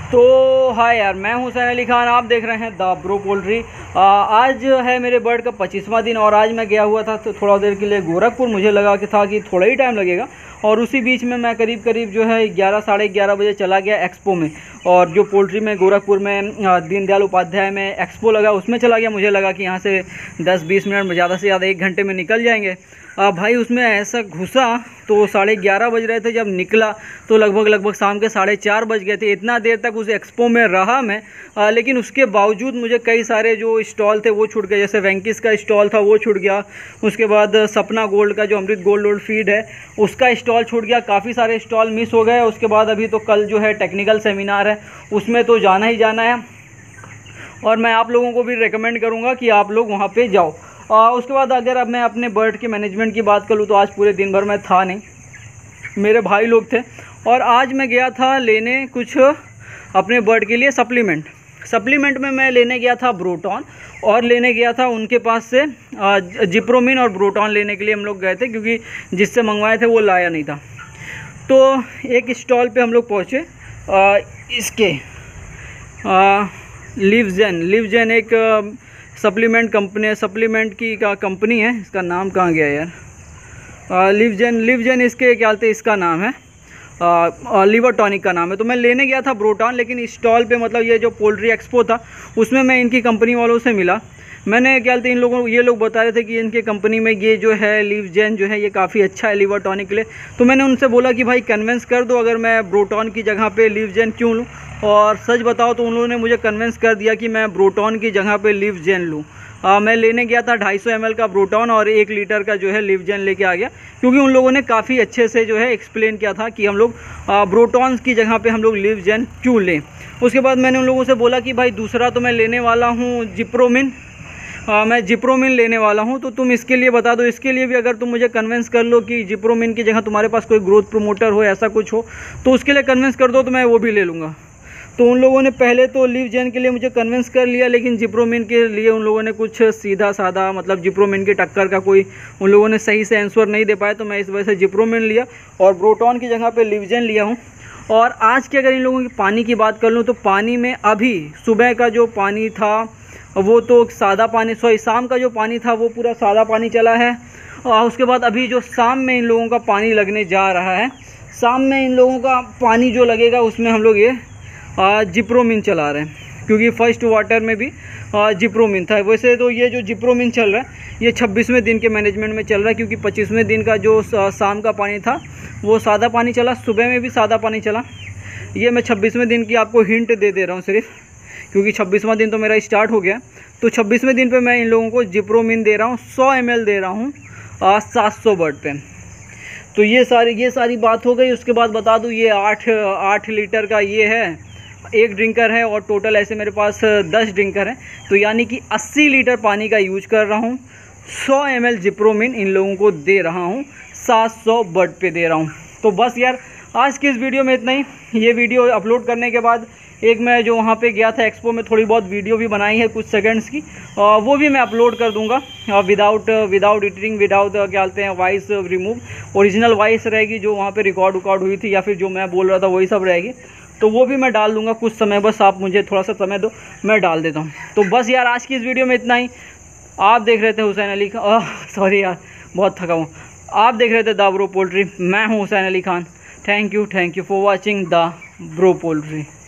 तो हाय यार, मैं हूं हुसैन अली खान। आप देख रहे हैं द ब्रो पोल्ट्री। आज है मेरे बर्ड का 25वां दिन और आज मैं गया हुआ था तो थोड़ा देर के लिए गोरखपुर। मुझे लगा कि था कि थोड़ा ही टाइम लगेगा और उसी बीच में मैं करीब करीब जो है 11 साढ़े 11 बजे चला गया एक्सपो में। और जो पोल्ट्री में गोरखपुर में दीनदयाल उपाध्याय में एक्सपो लगा उसमें चला गया। मुझे लगा कि यहाँ से 10-20 मिनट में ज़्यादा से ज़्यादा 1 घंटे में निकल जाएंगे। भाई उसमें ऐसा घुसा तो 11:30 बज रहे थे, जब निकला तो लगभग शाम के 4:30 बज गए थे। इतना देर तक उस एक्सपो में रहा मैं, लेकिन उसके बावजूद मुझे कई सारे जो स्टॉल थे वो छूट गए। जैसे वेंकीस का स्टॉल था वो छूट गया, उसके बाद सपना गोल्ड का जो अमृत गोल्ड फीड है उसका स्टॉल छूट गया। काफ़ी सारे स्टॉल मिस हो गए। उसके बाद अभी तो कल जो है टेक्निकल सेमिनार है, उसमें तो जाना ही जाना है और मैं आप लोगों को भी रेकमेंड करूँगा कि आप लोग वहाँ पर जाओ। उसके बाद अगर अब मैं अपने बर्ड के मैनेजमेंट की बात करूँ तो आज पूरे दिन भर मैं था नहीं, मेरे भाई लोग थे। और आज मैं गया था लेने कुछ अपने बर्ड के लिए सप्लीमेंट में मैं लेने गया था ब्रोटॉन और लेने गया था उनके पास से जिप्रोमिन और ब्रोटॉन लेने के लिए हम लोग गए थे, क्योंकि जिससे मंगवाए थे वो लाया नहीं था। तो एक स्टॉल पे हम लोग पहुँचे। इसके लिवजेन एक सप्लीमेंट की कंपनी है। इसका नाम कहाँ गया यार? लिवजेन इसके क्या बोलते हैं, इसका नाम है लीवर टॉनिक का नाम है। तो मैं लेने गया था ब्रोटॉन, लेकिन स्टॉल पे मतलब ये जो पोल्ट्री एक्सपो था उसमें मैं इनकी कंपनी वालों से मिला। मैंने क्या बोलते हैं ये लोग बता रहे थे कि इनके कंपनी में ये जो है लिवजेन जो है ये काफ़ी अच्छा है लीवर टॉनिक के लिए। तो मैंने उनसे बोला कि भाई कन्विंस कर दो अगर मैं ब्रोटॉन की जगह पे लिवजेन क्यों लूँ। और सच बताओ तो उन्होंने मुझे कन्विंस कर दिया कि मैं ब्रोटॉन की जगह पे लिवजेन लूँ। मैं लेने गया था 250 ml का ब्रोटॉन और 1 लीटर का जो है लिवजेन लेके आ गया, क्योंकि उन लोगों ने काफ़ी अच्छे से जो है एक्सप्लेन किया था कि हम लोग ब्रोटॉन की जगह पे हम लोग लिवजेन क्यों लें। उसके बाद मैंने उन लोगों से बोला कि भाई दूसरा तो मैं लेने वाला हूँ जिप्रोमिन, मैं जिप्रोमिन लेने वाला हूँ, तो तुम इसके लिए बता दो। इसके लिए भी अगर तुम मुझे कन्विंस कर लो कि जिप्रोमिन की जगह तुम्हारे पास कोई ग्रोथ प्रोमोटर हो, ऐसा कुछ हो, तो उसके लिए कन्विंस कर दो तो मैं वो भी ले लूँगा। तो उन लोगों ने पहले तो लिवजेन के लिए मुझे कन्विंस कर लिया, लेकिन जिप्रोमिन के लिए उन लोगों ने कुछ सीधा साधा मतलब जिप्रोमिन की टक्कर का कोई उन लोगों ने सही से आंसर नहीं दे पाया। तो मैं इस वजह से जिप्रोमिन लिया और ब्रोटॉन की जगह पे लिवजेन लिया हूँ। और आज की अगर इन लोगों की पानी की बात कर लूँ तो पानी में अभी सुबह का जो पानी था वो तो सादा पानी, शाम का जो पानी था वो पूरा सादा पानी चला है। और उसके बाद अभी जो शाम में इन लोगों का पानी लगने जा रहा है, शाम में इन लोगों का पानी जो लगेगा उसमें हम लोग ये जिप्रोमिन चला रहे हैं, क्योंकि फर्स्ट वाटर में भी जिप्रोमिन था। वैसे तो ये जो जिप्रोमिन चल रहा है ये 26वें दिन के मैनेजमेंट में चल रहा है, क्योंकि 25वें दिन का जो शाम का पानी था वो सादा पानी चला, सुबह में भी सादा पानी चला। ये मैं 26वें दिन की आपको हिंट दे रहा हूँ सिर्फ, क्योंकि 26वां दिन तो मेरा स्टार्ट हो गया। तो 26वें दिन पे मैं इन लोगों को जिप्रोमिन दे रहा हूँ, 100 ml दे रहा हूँ 700 बर्ड पे। तो ये सारी बात हो गई। उसके बाद बता दूँ ये 8 लीटर का ये है, एक ड्रिंकर है और टोटल ऐसे मेरे पास 10 ड्रिंकर हैं, तो यानी कि 80 लीटर पानी का यूज कर रहा हूँ। 100 ml जिप्रोमिन इन लोगों को दे रहा हूँ, 700 बर्ड पे दे रहा हूँ। तो बस यार आज की इस वीडियो में इतना ही। ये वीडियो अपलोड करने के बाद एक मैं जो वहाँ पे गया था एक्सपो में थोड़ी बहुत वीडियो भी बनाई है कुछ सेकंड्स की, वो भी मैं अपलोड कर दूंगा विदाउट एडिटिंग, विदाउट क्या बोलते हैं वॉइस रिमूव। ओरिजिनल वॉइस रहेगी जो वहाँ पे रिकॉर्ड हुई थी या फिर जो मैं बोल रहा था वही सब रहेगी, तो वो भी मैं डाल दूंगा कुछ समय। बस आप मुझे थोड़ा सा समय दो, मैं डाल देता हूँ। तो बस यार आज की इस वीडियो में इतना ही। आप देख रहे थे हुसैन अली खान, सॉरी यार बहुत थका हूँ। आप देख रहे थे द ब्रो पोल्ट्री, मैं हूँ Hussain Ali Khan. Thank you for watching the bro poultry.